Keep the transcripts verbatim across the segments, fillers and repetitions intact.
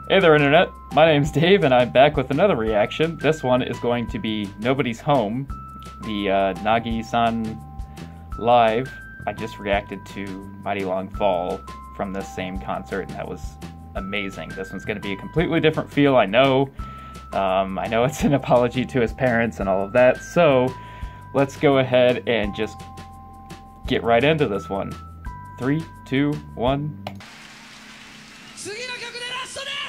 Hey there, Internet. My name's Dave, and I'm back with another reaction. This one is going to be Nobody's Home, the uh, Nagisaen live. I just reacted to Mighty Long Fall from this same concert, and that was amazing. This one's going to be a completely different feel, I know. Um, I know it's an apology to his parents and all of that, so let's go ahead and just get right into this one. Three, two, one. 次の曲でラストです。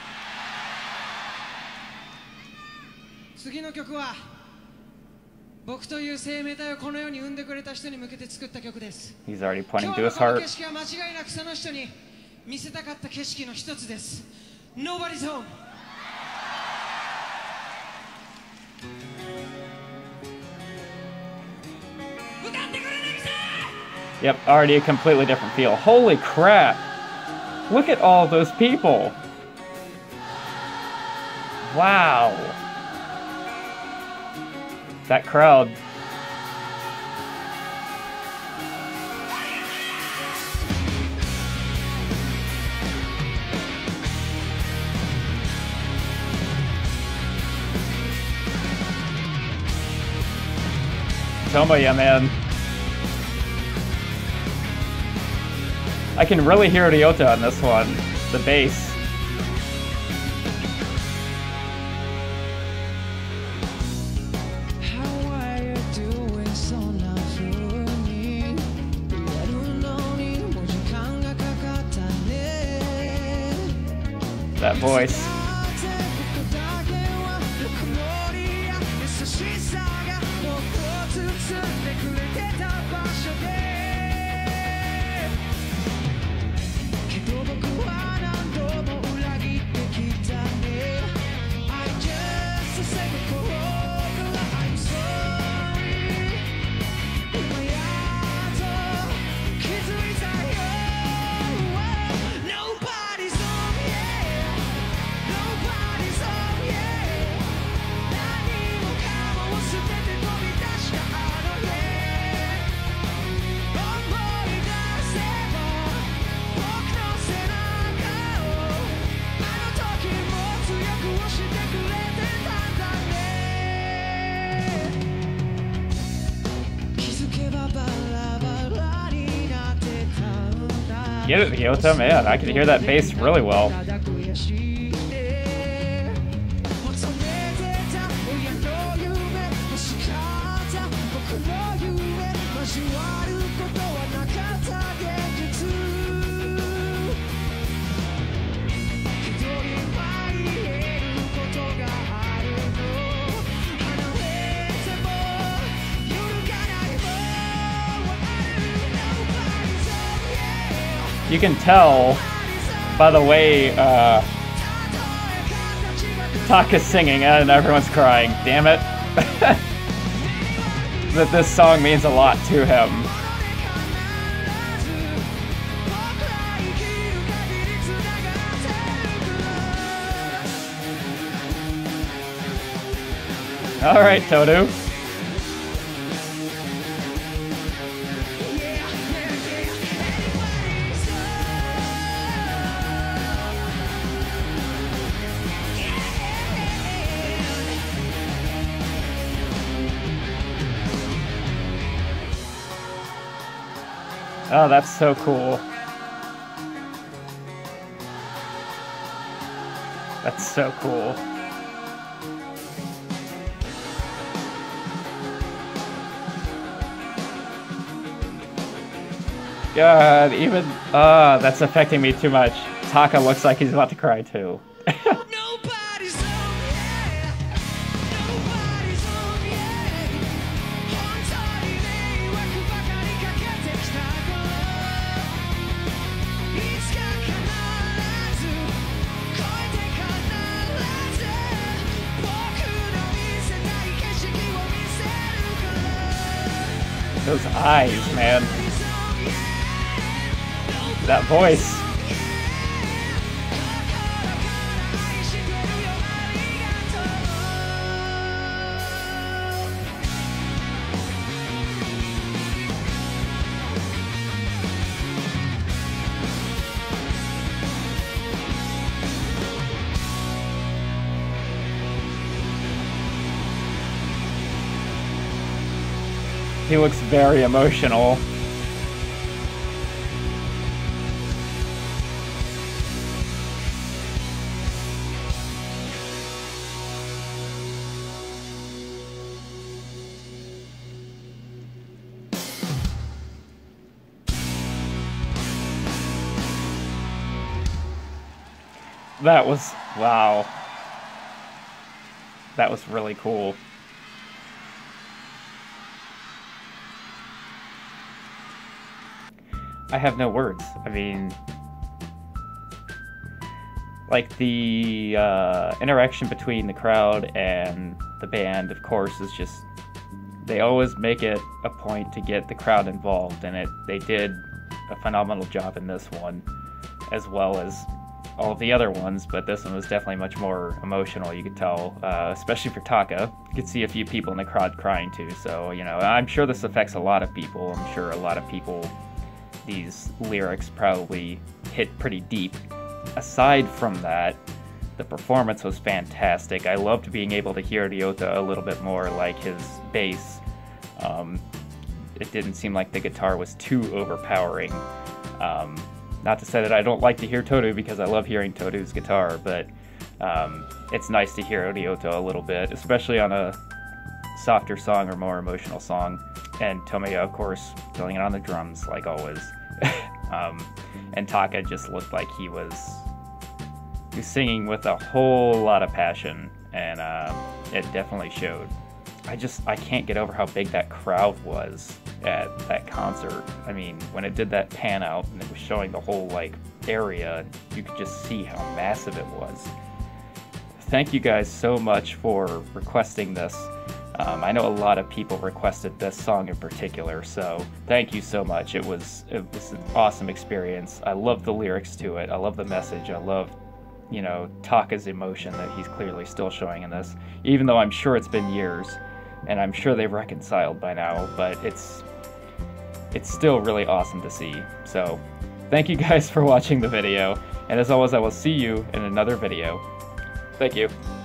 次の曲は僕という生命体をこの世に生んでくれた人に向けて作った曲です。 He's already pointing 今 to 日の his この heart. 景色は間違いなくその人に見せたかった景色の一つです。Nobody's home。 歌ってくれNagisaen! Yep, already a completely different feel. Holy crap! Look at all those people! Wow! That crowd. Tomoya, man. I can really hear Ryota on this one. The bass. That voice. Get it, Ryota, man. I can hear that bass really well. You can tell by the way uh, Taka's singing and everyone's crying, damn it, that this song means a lot to him. Alright, Todo. Oh, that's so cool. That's so cool. God, even... Ah, uh, that's affecting me too much. Taka looks like he's about to cry too. Those eyes, man. That voice. He looks very emotional. That was, wow. That was really cool. I have no words. I mean, like the uh, interaction between the crowd and the band, of course, is just, they always make it a point to get the crowd involved, and it they did a phenomenal job in this one, as well as all of the other ones, but this one was definitely much more emotional, you could tell, uh, especially for Taka. You could see a few people in the crowd crying too, so, you know, I'm sure this affects a lot of people. I'm sure a lot of people, these lyrics probably hit pretty deep. Aside from that, the performance was fantastic. I loved being able to hear Ryota a little bit more, like his bass. Um, it didn't seem like the guitar was too overpowering. Um, Not to say that I don't like to hear Toru, because I love hearing Toru's guitar, but um, it's nice to hear Ryota a little bit, especially on a softer song or more emotional song. And Tomoya, of course, filling it on the drums, like always. um, and Taka just looked like he was, he was singing with a whole lot of passion, and uh, it definitely showed. I just, I can't get over how big that crowd was at that concert. I mean, when it did that pan out and it was showing the whole, like, area, you could just see how massive it was. Thank you guys so much for requesting this. Um, I know a lot of people requested this song in particular, so thank you so much. It was, it was an awesome experience. I love the lyrics to it. I love the message. I love, you know, Taka's emotion that he's clearly still showing in this, even though I'm sure it's been years. And I'm sure they've reconciled by now, but it's it's still really awesome to see. So, thank you guys for watching the video, and as always, I will see you in another video. Thank you.